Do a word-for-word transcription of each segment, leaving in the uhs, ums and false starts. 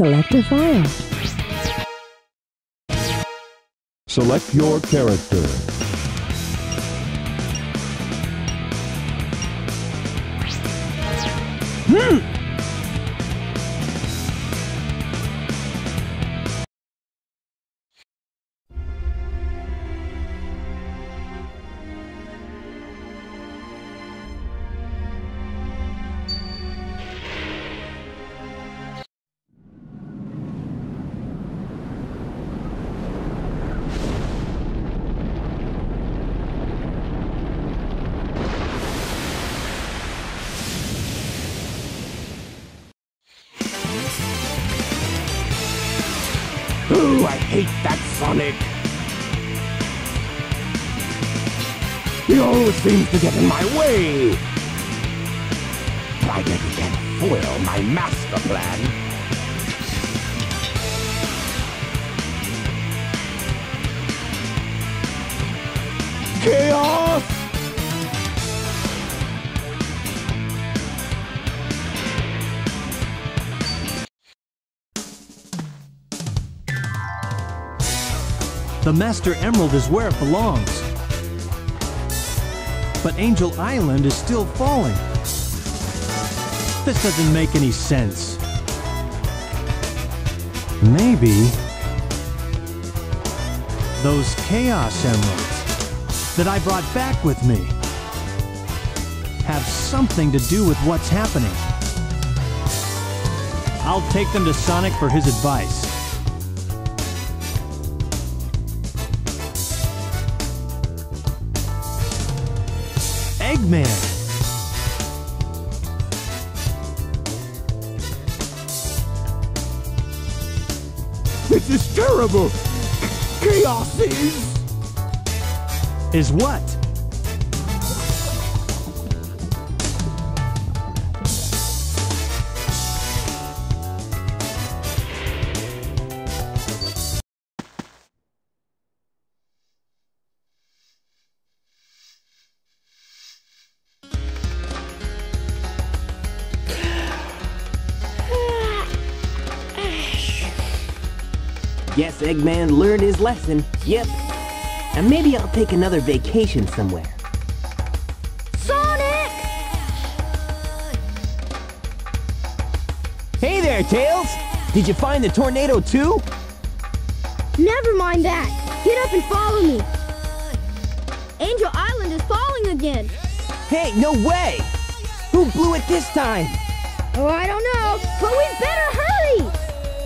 select a file. Select your character. Hmm! Ooh, I hate that Sonic! He always seems to get in my way! I bet he can foil my master plan! Chaos! The Master Emerald is where it belongs. But Angel Island is still falling. This doesn't make any sense. Maybe those Chaos Emeralds that I brought back with me have something to do with what's happening. I'll take them to Sonic for his advice. Eggman! This is terrible! Chaos is... Is what? Guess Eggman learned his lesson. Yep. And maybe I'll take another vacation somewhere. Sonic! Hey there, Tails! Did you find the tornado too? Never mind that. Get up and follow me. Angel Island is falling again. Hey, no way! Who blew it this time? Oh, I don't know, but we better hurry!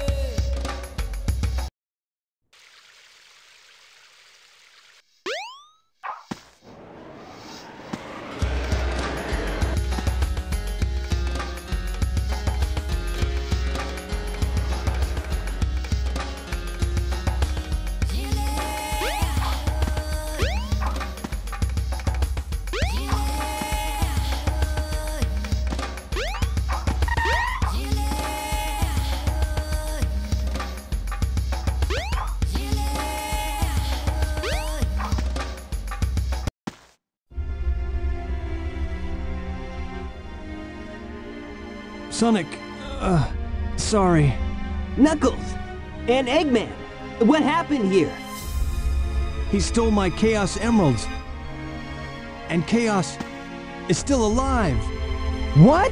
Sonic, uh, sorry. Knuckles! And Eggman! What happened here? He stole my Chaos Emeralds. And Chaos is still alive. What?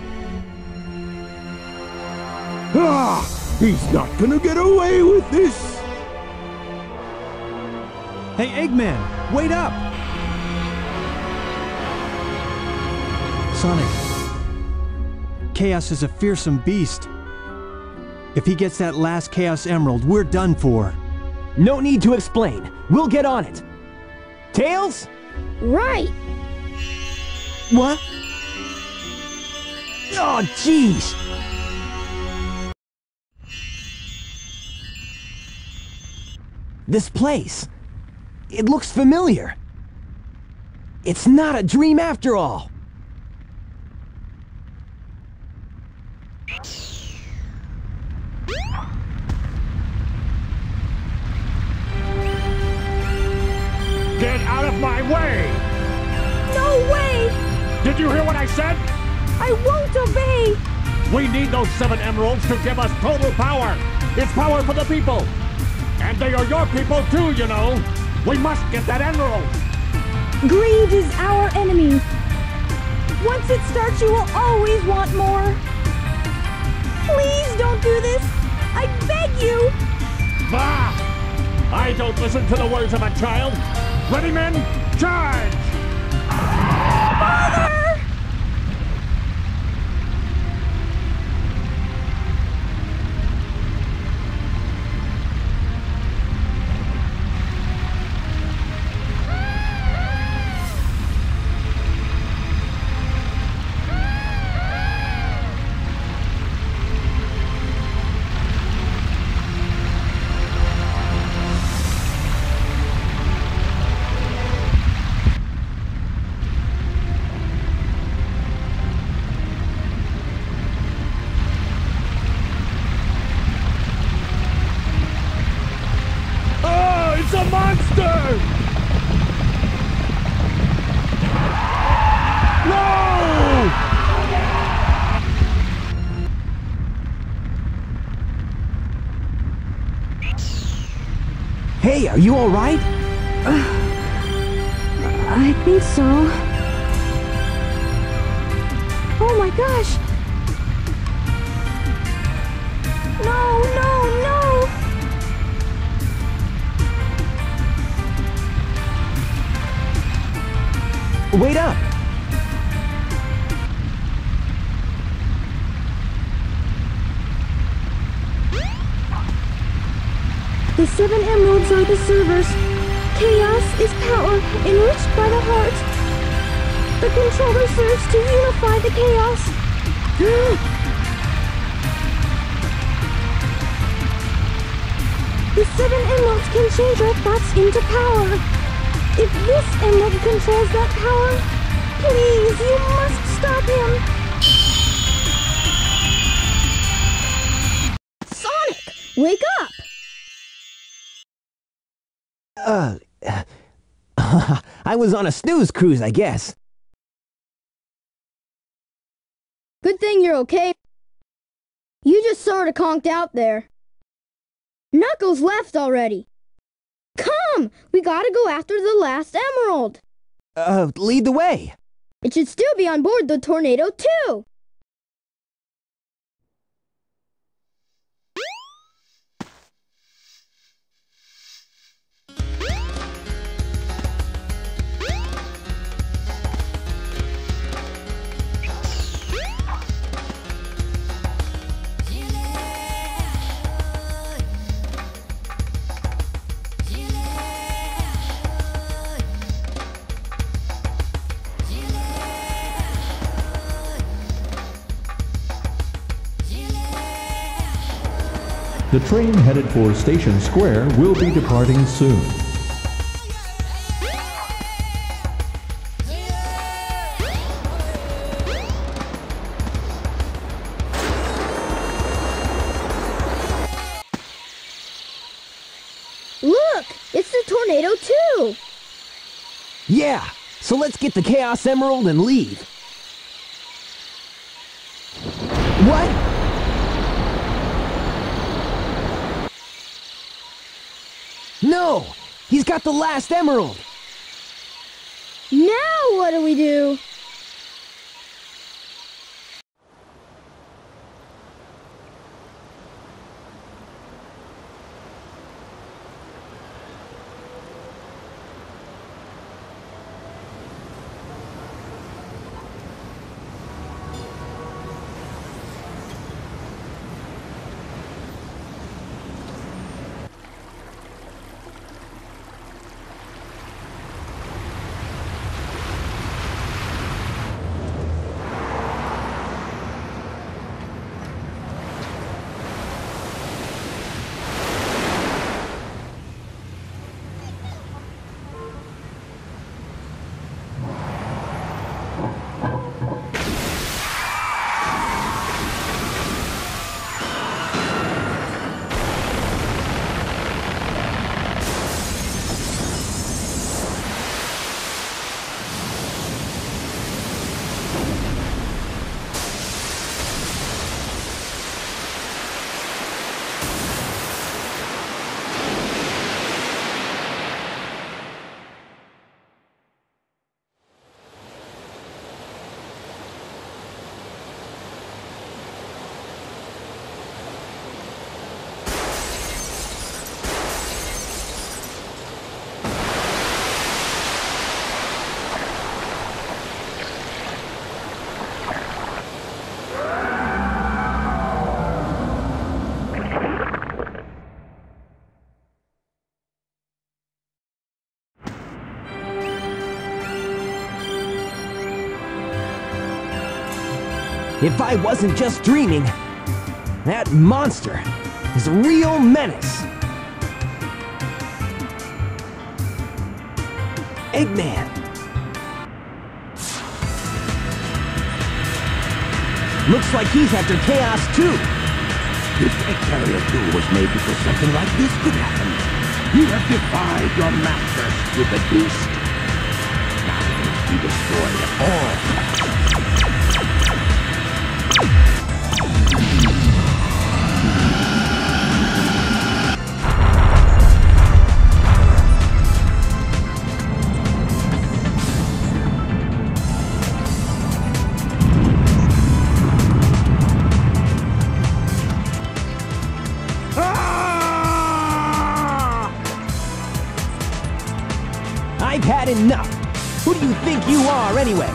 Ah! He's not gonna get away with this! Hey, Eggman, wait up! Sonic, Chaos is a fearsome beast. If he gets that last Chaos Emerald, we're done for. No need to explain. We'll get on it. Tails? Right! What? Oh, jeez! This place. It looks familiar. It's not a dream after all. Get out of my way! No way! Did you hear what I said? I won't obey! We need those seven emeralds to give us total power. It's power for the people. And they are your people too, you know. We must get that emerald. Greed is our enemy. Once it starts, you will always want more. Please don't do this. I beg you. Bah! I don't listen to the words of a child. Ready, men? Charge! Father! It's a monster! No! Hey, are you all right? I think so. Oh my gosh! No, no, no! Wait up! The seven emeralds are the servers. Chaos is power enriched by the heart. The controller serves to unify the chaos. The seven emeralds can change our thoughts into power. If this emerald controls that power, please, you must stop him. Sonic, wake up! Uh, I was on a snooze cruise, I guess. Good thing you're okay. You just sort of conked out there. Knuckles left already. Come! We gotta go after the last emerald. Uh, lead the way. It should still be on board the Tornado too. The train headed for Station Square will be departing soon. Look! It's the Tornado too! Yeah, so let's get the Chaos Emerald and leave. What? No! He's got the last emerald! Now what do we do? If I wasn't just dreaming, that monster is a real menace. Eggman. Looks like he's after Chaos too. This Egg Carrier two was made because something like this could happen. You have defied your masters with the beast. Now it must be destroyed all. I've had enough. Who do you think you are, anyway?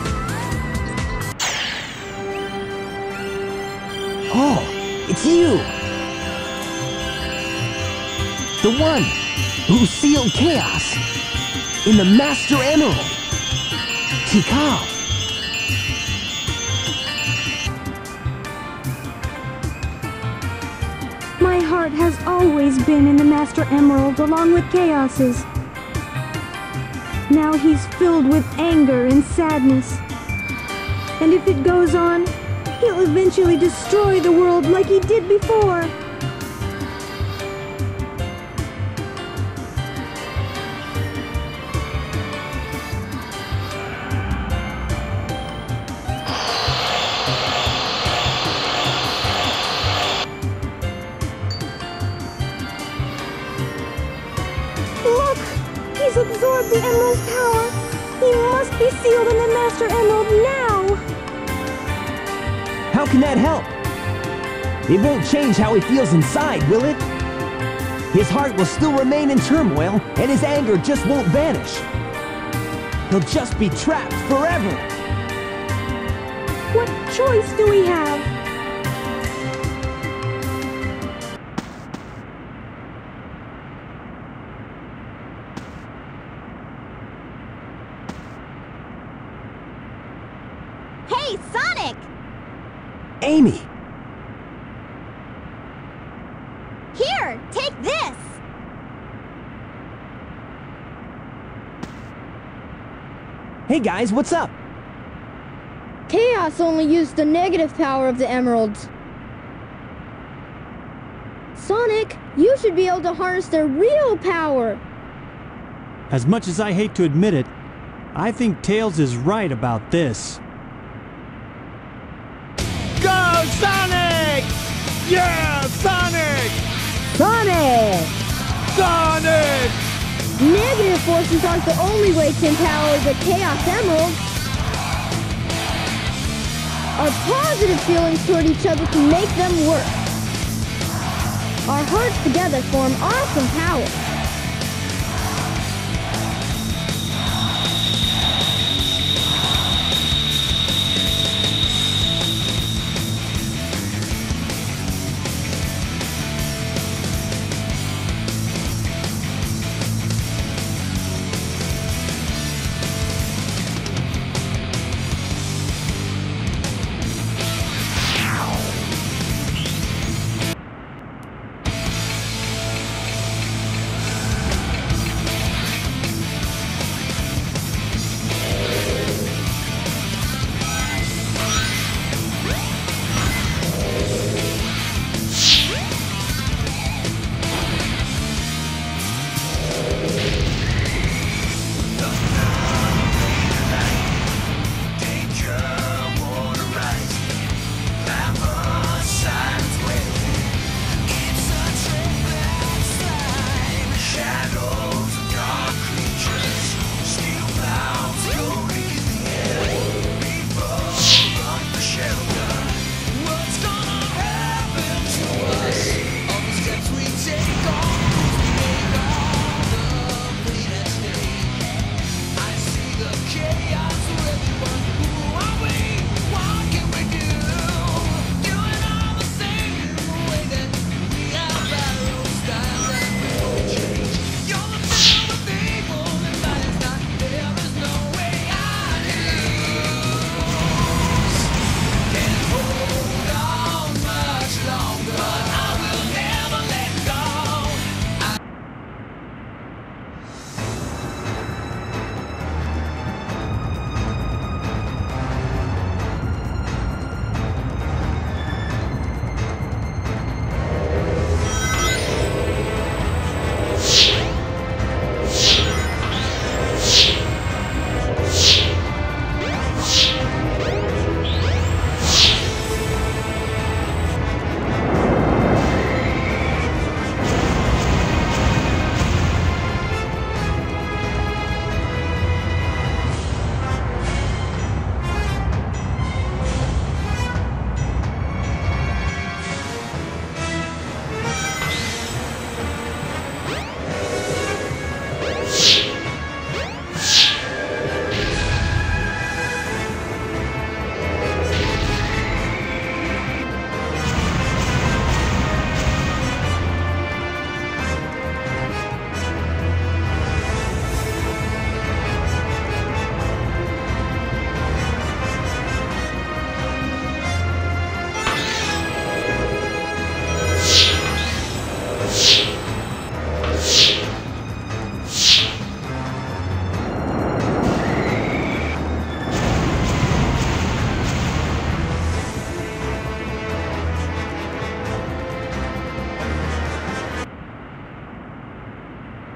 Oh, it's you! The one who sealed Chaos in the Master Emerald. Tikal. My heart has always been in the Master Emerald along with Chaos's. Now he's filled with anger and sadness. And if it goes on, he'll eventually destroy the world like he did before. Look! He's absorbed the Emerald's power. He must be sealed in the Master Emerald now. How can that help? It won't change how he feels inside, will it? His heart will still remain in turmoil, and his anger just won't vanish. He'll just be trapped forever. What choice do we have? Hey, Sonic! Amy! Here, take this! Hey guys, what's up? Chaos only used the negative power of the emeralds. Sonic, you should be able to harness their real power. As much as I hate to admit it, I think Tails is right about this. Go, Sonic! Yeah, Sonic! Sonic! Sonic! Negative forces aren't the only way to empower the Chaos Emeralds. Our positive feelings toward each other can make them work. Our hearts together form awesome power.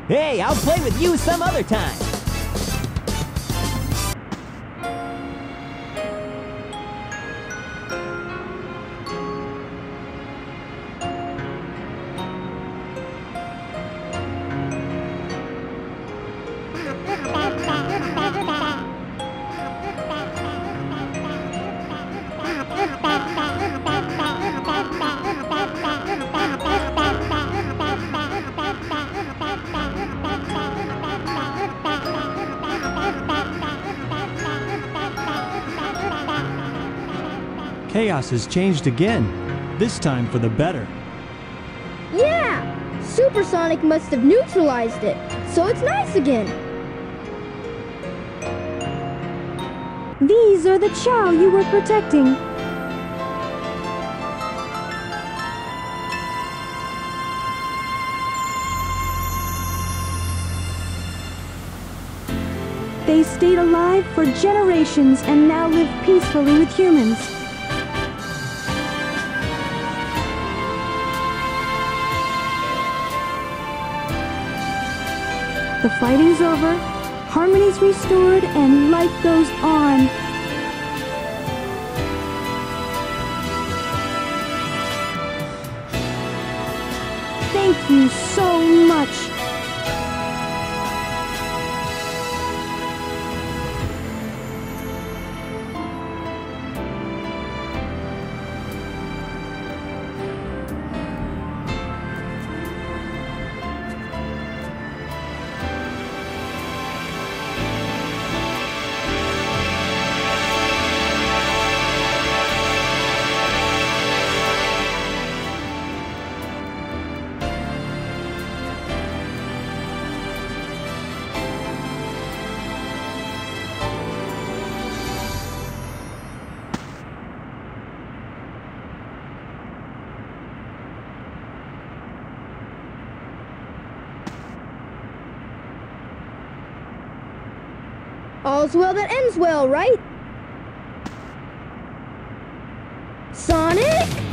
Hey, I'll play with you some other time. Chaos has changed again, this time for the better. Yeah! Supersonic must have neutralized it, so it's nice again. These are the Chao you were protecting. They stayed alive for generations and now live peacefully with humans. The fighting's over, harmony's restored, and life goes on. Thank you so much. All's well that ends well, right? Sonic!